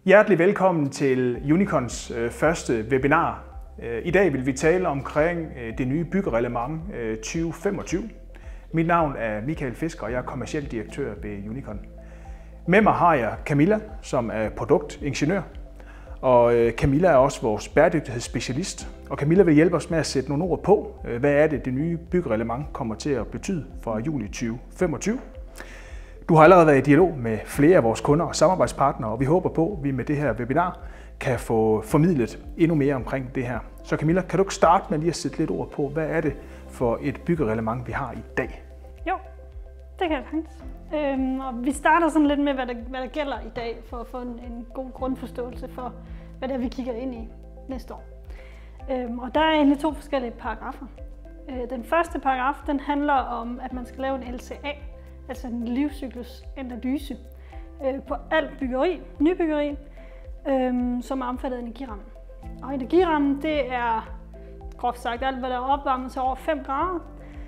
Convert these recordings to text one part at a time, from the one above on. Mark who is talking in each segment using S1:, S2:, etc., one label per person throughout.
S1: Hjertelig velkommen til Unicons første webinar. I dag vil vi tale omkring det nye byggereglement 2025. Mit navn er Michael Fisker, og jeg er kommerciel direktør ved Unicon. Med mig har jeg Camilla, som er produktingeniør, og Camilla er også vores bæredygtighedsspecialist. Og Camilla vil hjælpe os med at sætte nogle ord på, hvad er det nye byggereglement kommer til at betyde fra juli 2025. Du har allerede været i dialog med flere af vores kunder og samarbejdspartnere, og vi håber på, at vi med det her webinar kan få formidlet endnu mere omkring det her. Så Camilla, kan du ikke starte med lige at sætte lidt ord på, hvad er det for et byggereglement, vi har i dag?
S2: Jo, det kan jeg sagtens. Og vi starter sådan lidt med, hvad der gælder i dag, for at få en god grundforståelse for, hvad det er, vi kigger ind i næste år. Og der er egentlig to forskellige paragrafer. Den første paragraf, den handler om, at man skal lave en LCA, altså en livscyklusanalyse, på alt byggeri, nybyggeri, som er omfattet af energirammen. Og energirammen, det er groft sagt alt, hvad der er opvarmet til over 5 grader.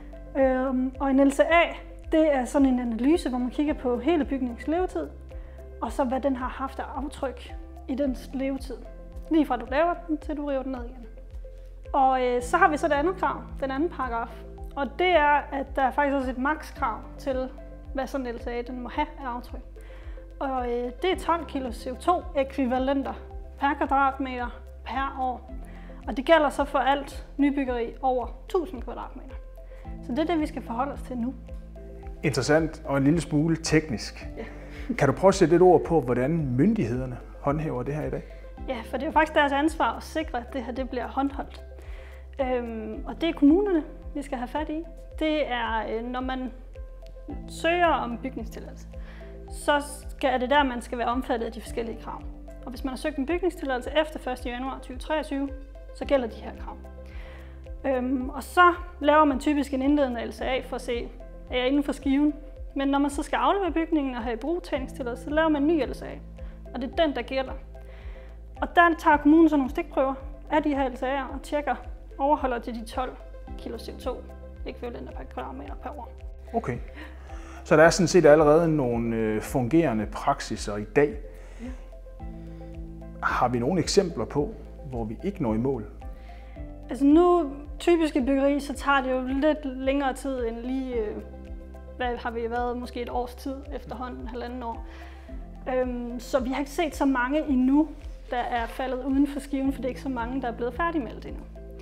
S2: Og en LCA, det er sådan en analyse, hvor man kigger på hele bygningens levetid, og så hvad den har haft af aftryk i dens levetid. Lige fra du laver den, til du river den ned igen. Og så har vi så det andet krav, den anden paragraf. Og det er, at der er faktisk også et makskrav til, hvad sådan en LCA den må have af aftryk. Og det er 12 kg CO2-ekvivalenter per kvadratmeter per år. Og det gælder så for alt nybyggeri over 1000 kvadratmeter. Så det er det, vi skal forholde os til nu.
S1: Interessant og en lille smule teknisk. Ja. Kan du prøve at sætte lidt ord på, hvordan myndighederne håndhæver det her i dag?
S2: Ja, for det er jo faktisk deres ansvar at sikre, at det her det bliver håndholdt. Og det er kommunerne, vi skal have fat i. Det er, når man søger om bygningstilladelse, så er det der, man skal være omfattet af de forskellige krav. Og hvis man har søgt en bygningstilladelse efter 1. januar 2023, så gælder de her krav. Og så laver man typisk en indledende LCA for at se, er jeg inden for skiven. Men når man så skal aflevere bygningen og have ibrugtagningstilladelse, så laver man en ny LCA. Og det er den, der gælder. Og der tager kommunen så nogle stikprøver af de her LCA'er og tjekker, overholder de 12 kg CO2-ekvivalenter per kvadratmeter per år.
S1: Okay. Så der er sådan set allerede nogle fungerende praksiser i dag. Ja. Har vi nogle eksempler på, hvor vi ikke når i mål?
S2: Altså nu, typisk i byggeri, så tager det jo lidt længere tid end lige, hvad har vi været, måske et års tid efterhånden, 1,5 år. Så vi har ikke set så mange endnu, der er faldet uden for skiven, for det er ikke så mange, der er blevet færdigmeldt endnu.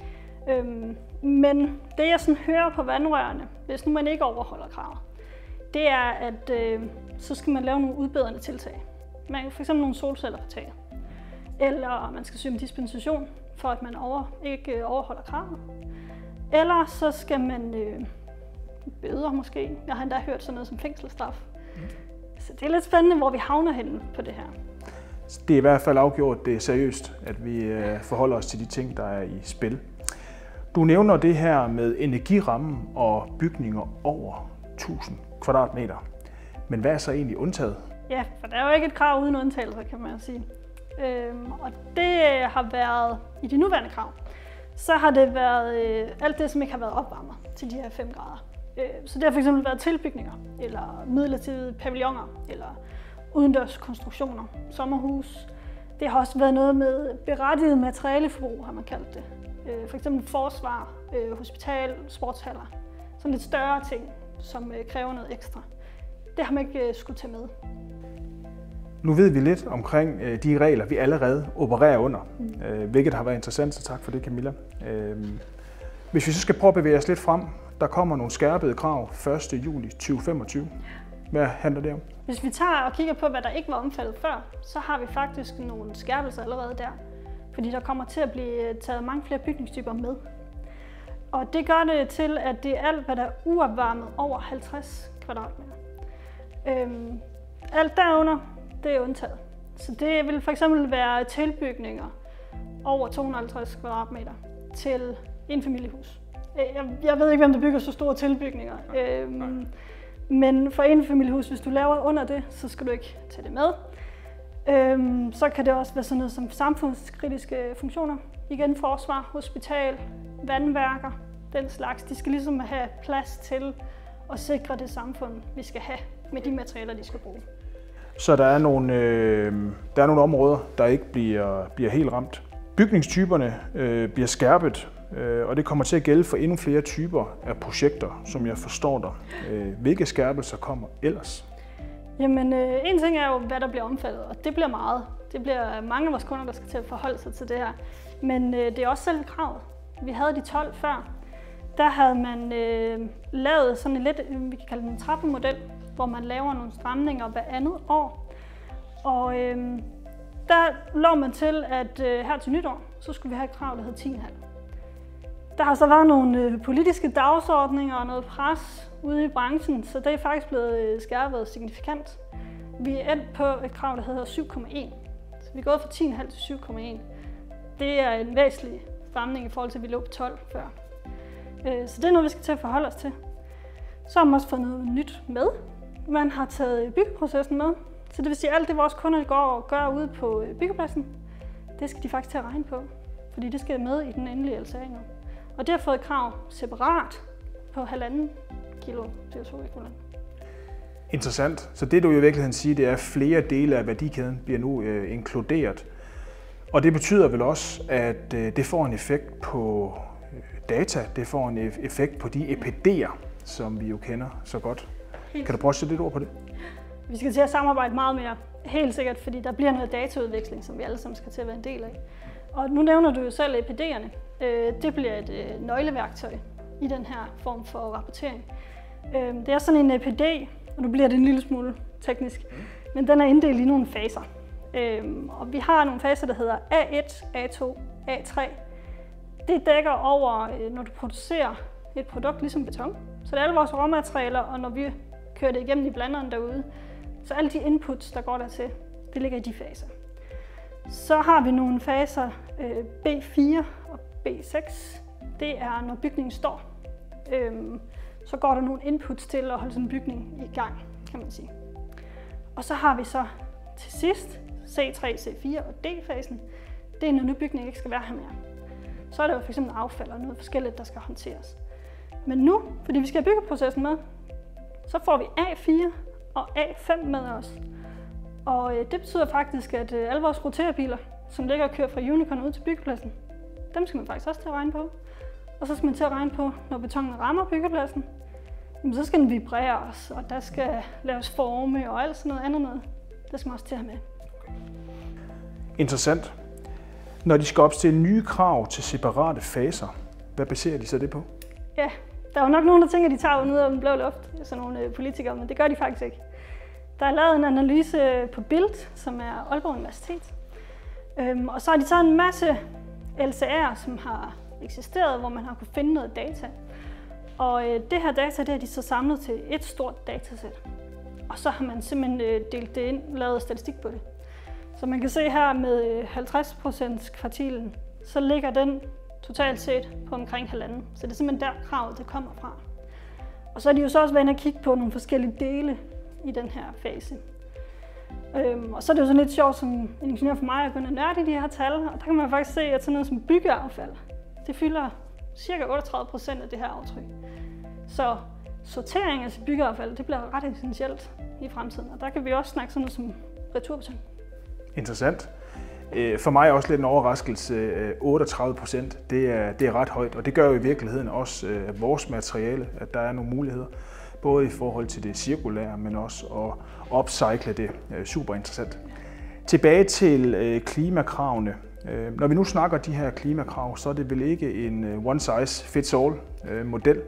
S2: Men det jeg sådan hører på vandrørene, hvis nu man ikke overholder kravet, det er, at så skal man lave nogle udbedrende tiltag. Man kan f.eks. nogle solceller på taget. Eller man skal søge om dispensation, for at man ikke overholder kravet. Eller så skal man bøder måske. Jeg har endda hørt sådan noget som fængselsstraf. Så det er lidt spændende, hvor vi havner henne på det her.
S1: Det er i hvert fald afgjort, det er seriøst, at vi forholder os til de ting, der er i spil. Du nævner det her med energirammen og bygninger over 1000 kvadratmeter. Men hvad er så egentlig undtaget?
S2: Ja, for der er jo ikke et krav uden undtagelser, kan man sige. Og det har været, i de nuværende krav, så har det været alt det, som ikke har været opvarmet til de her 5 grader. Så det har fx været tilbygninger, eller midlertidige pavilloner, eller udendørs konstruktioner, sommerhus. Det har også været noget med berettiget materialeforbrug, har man kaldt det. For eksempel forsvar, hospital, sportshaller. Sådan lidt større ting, som kræver noget ekstra. Det har man ikke skulle tage med.
S1: Nu ved vi lidt omkring de regler, vi allerede opererer under, hvilket har været interessant, så tak for det, Camilla. Hvis vi så skal prøve at bevæge os lidt frem, der kommer nogle skærpede krav 1. juli 2025. Hvad handler det om? Hvis
S2: vi tager og kigger på, hvad der ikke var omfattet før, så har vi faktisk nogle skærpelser allerede der. Fordi der kommer til at blive taget mange flere bygningstyper med. Og det gør det til, at det er alt, hvad der er uopvarmet over 50 kvadratmeter. Alt derunder, det er undtaget. Så det vil fx være tilbygninger over 250 kvadratmeter til enfamiliehus. Jeg ved ikke, hvem der bygger så store tilbygninger. Men for enfamiliehus, hvis du laver under det, så skal du ikke tage det med. Så kan det også være sådan noget som samfundskritiske funktioner. Igen forsvar, hospital, vandværker, den slags. De skal ligesom have plads til at sikre det samfund, vi skal have med de materialer, de skal bruge.
S1: så der er nogle områder, der ikke bliver helt ramt. Bygningstyperne bliver skærpet, og det kommer til at gælde for endnu flere typer af projekter, som jeg forstår dig. Hvilke skærpelser kommer ellers?
S2: Jamen, en ting er jo, hvad der bliver omfattet, og det bliver meget. Det bliver mange af vores kunder, der skal til at forholde sig til det her. Men det er også selv kravet. Vi havde de 12 før. Der havde man lavet sådan en lidt, vi kan kalde den en trappemodel, hvor man laver nogle stramninger hver andet år. Og der lå man til, at her til nytår, så skulle vi have et krav, der hed 10,5. Der har så været nogle politiske dagsordninger og noget pres ude i branchen, så det er faktisk blevet skærpet signifikant. Vi er endt på et krav, der hedder 7,1. Så vi er gået fra 10,5 til 7,1. Det er en væsentlig stramning i forhold til, at vi lå på 12 før. Så det er noget, vi skal til at forholde os til. Så har man også fået noget nyt med. Man har taget byggeprocessen med. Så det vil sige, at alt det, vores kunder går og gør ude på byggepladsen, det skal de faktisk til at regne på. Fordi det skal med i den endelige LCA nu. Og det har fået et krav separat på 1,5 kilo CO2-ekvivalent.
S1: Interessant. Så det du i virkeligheden siger, det er, at flere dele af værdikæden bliver nu inkluderet. Og det betyder vel også, at det får en effekt på data, det får en effekt på de EPD'er, som vi jo kender så godt. Kan du prøve at sætte lidt ord på det?
S2: Vi skal til at samarbejde meget mere, helt sikkert, fordi der bliver noget dataudveksling, som vi alle sammen skal til at være en del af. Og nu nævner du jo selv EPD'erne. Det bliver et nøgleværktøj i den her form for rapportering. Det er sådan en EPD, og nu bliver det en lille smule teknisk, men den er inddelt i nogle faser. Og vi har nogle faser, der hedder A1, A2, A3. Det dækker over, når du producerer et produkt ligesom beton. Så det er alle vores råmaterialer, og når vi kører det igennem i blanderen derude, så alle de inputs, der går dertil, det ligger i de faser. Så har vi nogle faser, B4 og B6. Det er, når bygningen står. Så går der nogle inputs til at holde sådan en bygning i gang, kan man sige. Og så har vi så til sidst C3, C4 og D-fasen. Det er, når bygningen ikke skal være her mere. Så er der jo f.eks. affald og noget forskelligt, der skal håndteres. Men nu, fordi vi skal have byggeprocessen med, så får vi A4 og A5 med os. Og det betyder faktisk, at alle vores roterbiler, som ligger og kører fra Unicon ud til byggepladsen, dem skal man faktisk også til at regne på. Og så skal man til at regne på, når betonen rammer byggepladsen, så skal den vibreres, og der skal laves forme og alt sådan noget andet noget. Det skal man også til at have med.
S1: Interessant. Når de skal opstille nye krav til separate faser, hvad baserer de så det på?
S2: Ja, der er jo nok nogen, der tænker, at de tager ud af den blå luft, sådan nogle politikere, men det gør de faktisk ikke. Der er lavet en analyse på BILD, som er Aalborg Universitet. Og så har de taget en masse LCA'er, som har eksisteret, hvor man har kunnet finde noget data. Og det her data, det har de så samlet til et stort datasæt. Og så har man simpelthen delt det ind, lavet statistik på det. Så man kan se her med 50% kvartilen, så ligger den totalt set på omkring 1,5. Så det er simpelthen der kravet, det kommer fra. Og så er de jo så også været inde og kigge på nogle forskellige dele i den her fase. Og så er det jo sådan lidt sjovt som en ingeniør for mig at gå ind og nørde i de her tal. Og der kan man faktisk se, at sådan noget som byggeaffald, det fylder ca. 38% af det her aftryk. Så sortering af byggeaffald, det bliver ret essentielt i fremtiden. Og der kan vi også snakke sådan noget som returbeton.
S1: Interessant. For mig er også lidt en overraskelse. 38%, det er ret højt, og det gør jo i virkeligheden også vores materiale, at der er nogle muligheder, både i forhold til det cirkulære, men også at upcycle det. Super interessant. Tilbage til klimakravene. Når vi nu snakker de her klimakrav, så er det vel ikke en one size fits all model.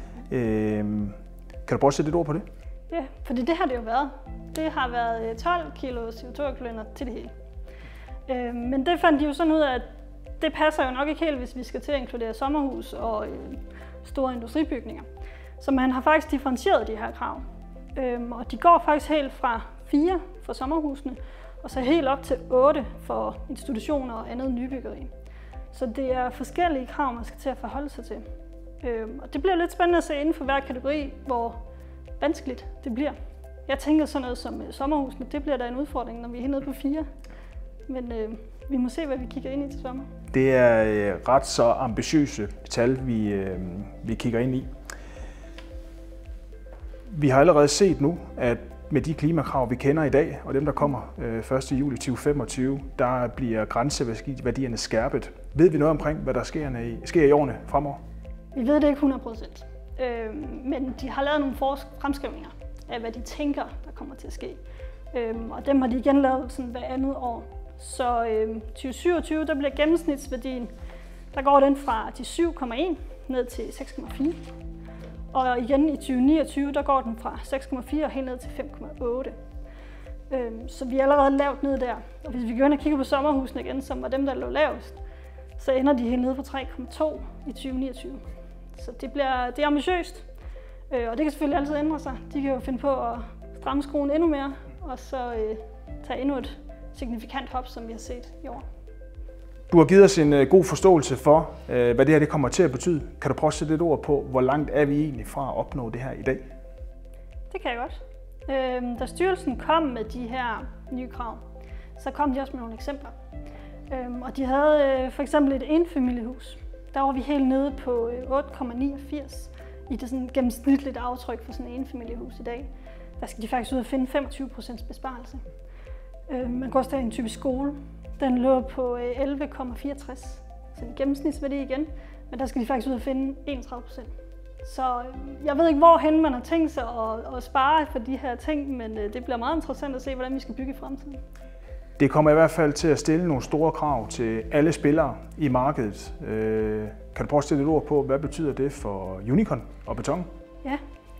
S1: Kan du prøve at sætte et ord på det?
S2: Ja, fordi det har det jo været. Det har været 12 kilo CO2-ekvivalenter til det hele. Men det fandt de jo sådan ud af, at det passer jo nok ikke helt, hvis vi skal til at inkludere sommerhus og store industribygninger. Så man har faktisk differentieret de her krav. Og de går faktisk helt fra 4 for sommerhusene, og så helt op til 8 for institutioner og andet nybyggeri. Så det er forskellige krav, man skal til at forholde sig til. Og det bliver lidt spændende at se inden for hver kategori, hvor vanskeligt det bliver. Jeg tænker sådan noget som sommerhusene, det bliver da en udfordring, når vi er nede på 4. Men vi må se, hvad vi kigger ind i til sommer.
S1: Det er ret så ambitiøse tal, vi kigger ind i. Vi har allerede set nu, at med de klimakrav, vi kender i dag, og dem, der kommer 1. juli 2025, der bliver grænseværdierne skærpet. Ved vi noget omkring, hvad der sker i årene fremover?
S2: Vi ved det ikke 100%, men de har lavet nogle fremskrivninger af, hvad de tænker, der kommer til at ske. Og dem har de igen lavet sådan hver andet år. Så 2027, der bliver gennemsnitsværdien, der går den fra de 7,1 ned til 6,4. Og igen i 2029, der går den fra 6,4 og helt ned til 5,8. Så vi er allerede lavt ned der. Og hvis vi går ind og kigger på sommerhusene igen, som var dem, der lå lavest, så ender de helt nede på 3,2 i 2029. Så det er ambitiøst, og det kan selvfølgelig altid ændre sig. De kan jo finde på at stramme skruen endnu mere, og så tage endnu et signifikant hop, som vi har set i år.
S1: Du har givet os en god forståelse for, hvad det her det kommer til at betyde. Kan du prøve at sætte lidt ord på, hvor langt er vi egentlig fra at opnå det her i dag?
S2: Det kan jeg godt. Da styrelsen kom med de her nye krav, så kom de også med nogle eksempler. Og de havde for eksempel et enfamiliehus. Der var vi helt nede på 8,89 i det sådan gennemsnitligt aftryk for sådan en enfamiliehus i dag. Der skal de faktisk ud og finde 25% besparelse. Man kan også tage en typisk skole. Den lå på 11,64, så en gennemsnitsværdi igen, men der skal de faktisk ud og finde 31%. Så jeg ved ikke, hvorhen man har tænkt sig at spare for de her ting, men det bliver meget interessant at se, hvordan vi skal bygge i fremtiden.
S1: Det kommer i hvert fald til at stille nogle store krav til alle spillere i markedet. Kan du prøve at stille et ord på, hvad betyder det for Unicon og beton?
S2: Ja,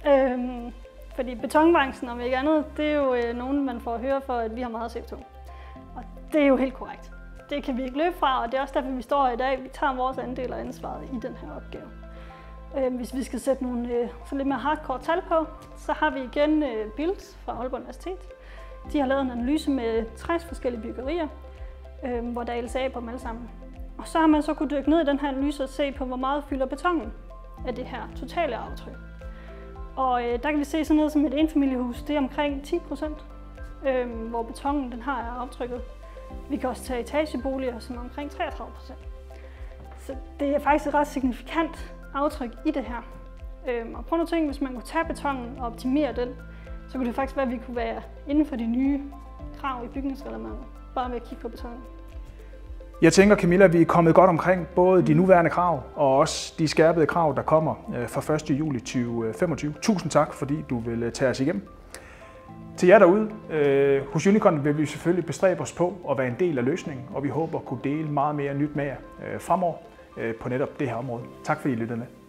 S2: fordi betonbranchen, om ikke andet, det er jo nogen, man får at høre for, at vi har meget CO2. Og det er jo helt korrekt. Det kan vi ikke løbe fra, og det er også derfor, vi står her i dag. Vi tager vores andel og ansvaret i den her opgave. Hvis vi skal sætte nogle så lidt mere hardcore tal på, så har vi igen Build fra Aalborg Universitet. De har lavet en analyse med 60 forskellige byggerier, hvor der er LCA på dem alle sammen. Og så har man så kunne dykke ned i den her analyse og se på, hvor meget fylder betongen af det her totale aftryk. Og der kan vi se sådan noget som et enfamiliehus, det er omkring 10%, hvor betongen den har aftrykket. Vi kan også tage etageboliger, som er omkring 33%. Så det er faktisk et ret signifikant aftryk i det her. Og prøv at tænke, hvis man kunne tage betongen og optimere den, så kunne det faktisk være, at vi kunne være inden for de nye krav i bygningsreglementet, bare ved at kigge på betongen.
S1: Jeg tænker, Camilla, at vi er kommet godt omkring både de nuværende krav og også de skærpede krav, der kommer fra 1. juli 2025. Tusind tak, fordi du vil tage os igennem. Til jer derude, hos Unicon vil vi selvfølgelig bestræbe os på at være en del af løsningen, og vi håber at kunne dele meget mere nyt med jer fremover på netop det her område. Tak fordi I lyttede med.